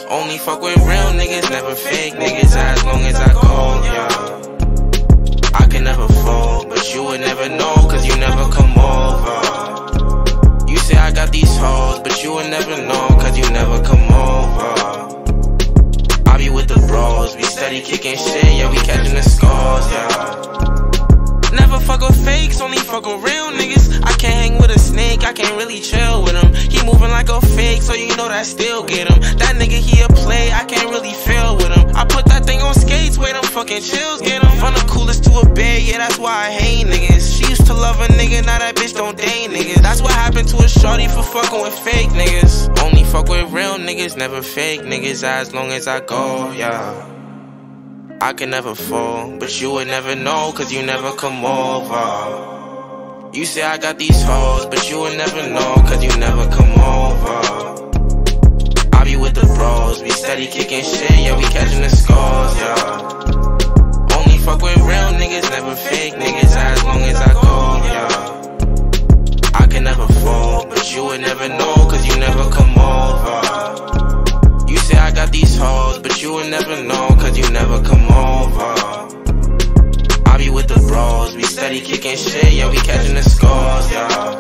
Only fuck with real niggas, never fake niggas. As long as I go, yeah. I can never fall, but you would never know, cause you never come over. You say I got these hoes, but you would never know, cause you never come over. I be with the bros, we steady kicking shit, yeah, we catching the scores, yeah. Never fuck with fakes, only fuck with real niggas. I can't hang with a snake, I can't really chill with him. He moving like a fake, so you know that still get him. That nigga, he a play, I can't really feel with him. I put that thing on skates, wait, them fucking chills get him. From the coolest to a bed, yeah, that's why I hate niggas. She used to love a nigga, now that bitch don't date niggas. That's what happened to a shorty for fucking with fake niggas. Only fuck with real niggas, never fake niggas. As long as I go, yeah. I can never fall, but you would never know, cause you never come over. You say I got these hoes, but you would never know, cause you never come over. I be with the bros, we steady kicking shit, yeah, we catching the scores, yeah. Only fuck with real niggas, never fake niggas. As long as I go, yeah. I can never fall, but you would never know, cause you never come over. You say I got these hoes, but you would never know, cause you never come over. I be with the bros, we steady kicking shit, yeah, we catching the scores, yeah.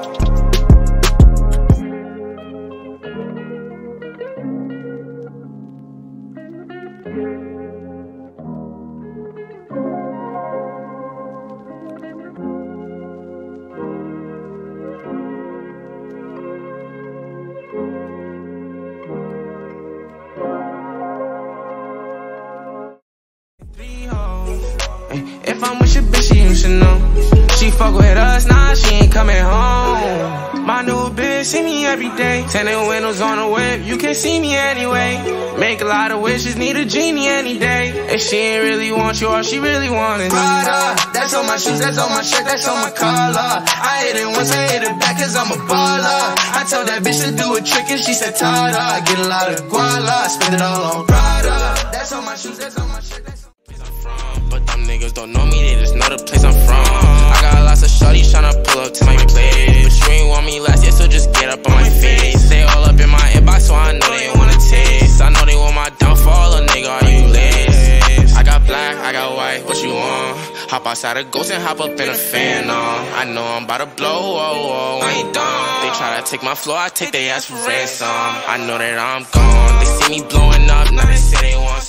If I'm with your bitch, you should know. She fuck with us, nah, she ain't coming home. My new bitch see me every day. Tinted windows on the whip, you can see me anyway. Make a lot of wishes, need a genie any day. If she ain't really want you, all she really want is Prada. That's on my shoes, that's on my shirt, that's on my collar. I hit it once, I hit it back, cause I'm a baller. I told that bitch to do a trick and she said Tada. Get a lot of guala, spend it all on Prada. That's on my shoes, that's on my shirt, that's on but them niggas don't know me, they just know the place I'm from. I got lots of shorties tryna pull up to my place, but you ain't want me last year, so just get up on my face. They all up in my inbox, so I know they wanna taste. I know they want my downfall, a nigga, are you lace? I got black, I got white, what you want? Hop outside a ghost and hop up in a fan, I know I'm about to blow, oh, I ain't dumb. They try to take my floor, I take their ass for ransom. I know that I'm gone, they see me blowing up, now they say they want